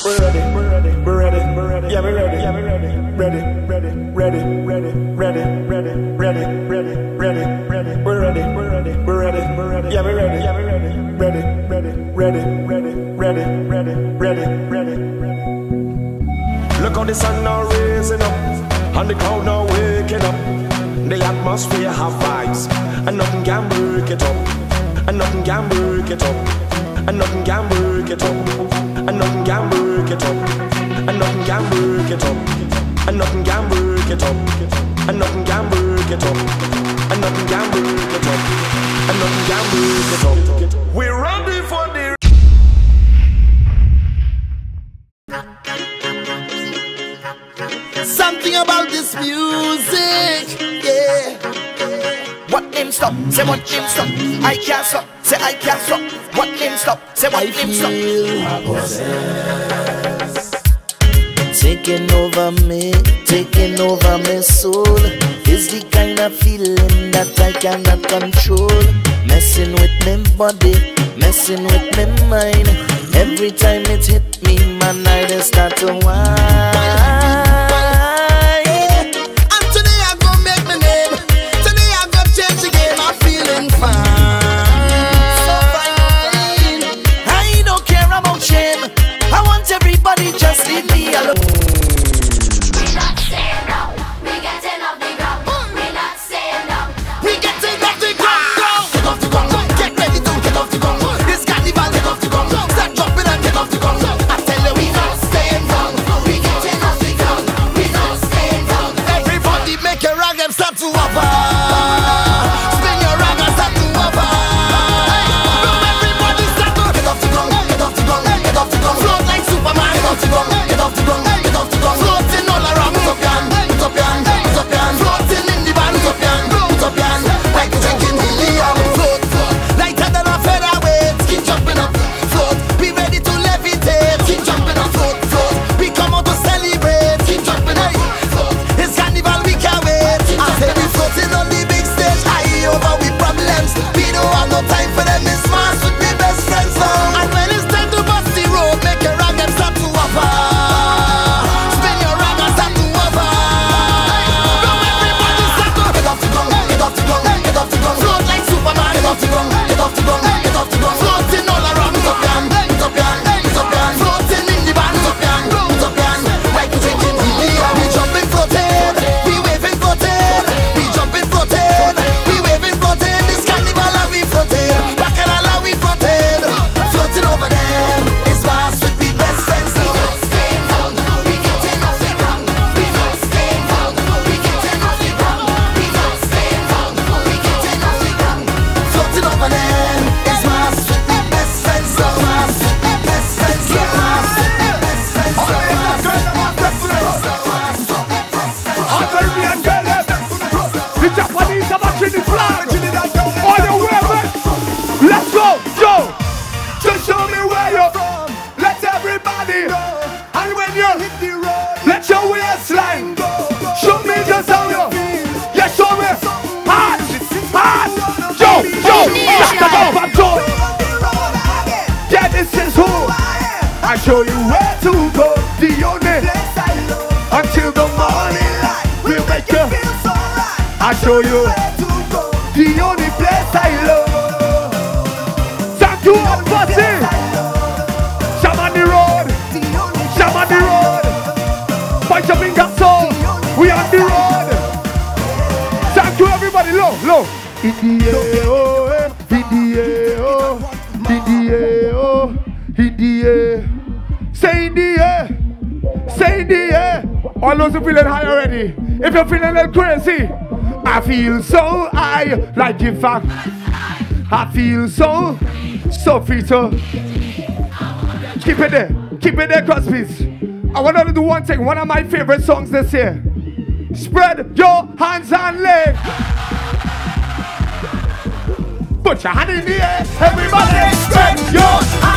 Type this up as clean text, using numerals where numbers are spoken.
We're ready, we're ready, we're ready, we're ready. Yeah, we're ready, yeah, we're ready. Ready, ready, ready, ready, ready, ready, ready, ready, ready, ready. We're ready, we're ready, we're ready, we're ready. Yeah, we're ready, yeah, we're ready. Ready, ready, ready, ready, ready, ready, ready, ready, ready. Look how the sun now raising up, and the crowd now waking up. The atmosphere have vibes, and nothing can break it up, and nothing can break it up, and nothing can break it up, and nothing can break it up, and nothing can break it up, and nothing can break it up, and nothing can break it up, and nothing can break it up, and nothing can break it up. We're ready for the something about this music, yeah. What name stop? Say what name stop? I can't stop. Say I can't stop. What name stop? Say what name stop? Taking over me soul is the kind of feeling that I cannot control. Messing with me body, messing with me mind. Every time it hit me, man, I just start to whine. Everybody just leave me alone. We're not staying down. We getting off the ground. We're not staying down. We getting off the ground. Get off the ground. Get ready to get off the ground. This carnival, get off the ground. Start jumping and get off the ground. I tell you, we not staying down. We getting off the ground. We're not staying down. Everybody make your rag and start to wobble. Spin your rag and start to wobble. Everybody start to get off the ground. Get off the ground. Get off the ground. Float like Superman. Get off the ground. Get off the ground. Get off the ground. Floating all around. Utopian. Utopian. Utopian. Floating in the band. Utopian. Utopian. Like drinking helium. Float. Float. Lighter than a featherweight. Keep jumping up. Float. Be ready to levitate. Keep jumping up. Float. Float. We come out to celebrate. Keep jumping up. Float. It's carnival. We can't wait. I say we floating on the big stage. High over with problems. We don't have no time for them. It's mass with me best friends now. And when it's time to bust the road, make your rag and start to wobble. Spin your rag and start to wobble. Now everybody start to get off the ground, get off the ground, get off the ground. Float like Superman, get off the ground, get off the ground, get off the ground. Floating all around, Utopian, Utopian, Utopian. Floating in the band, Utopian, Utopian. Like drinking helium, we jumping floating, we waving floating, we jumping floating, we waving floating. This carnival and we floating, Bacchanal and we floating, floating over them. It's vast with the best friends now. We're not staying down. We getting off the ground. We're not staying down. We getting off the ground. We're not staying down. We getting off the ground. Floating over them. It's vast with the best friends now. Vast with the best friends now. Vast with the best friends now. Caribbean girl, the Japanese are watching the flag. All the way back. Let's go, Joe. Just show me where you're from. Let everybody know. And when you hit the road, let your waistline go. Show me just how you feel. Yeah, show me. Hard, hard. Joe, Joe, back up, Joe. Yeah, this is who I show you where to go. The only place I know until the morning light will make you feel so right. I show you where to go. The only place I love. Thank you, Pussy. Shamani Road. Shamani Road. Bunch of finger soul. We on the road. Thank you, everybody. Low, low. In the air, oh, in the air, oh, in the air, oh, in the air. Say in the air. Say in the air. All those who feeling high already. If you're feeling a little crazy, I feel so high. Like in fact, I feel so free to keep it there, Crosby's. I want to do one thing, one of my favorite songs this year. Spread your hands and legs. Put your hand in the air, everybody spread your hands.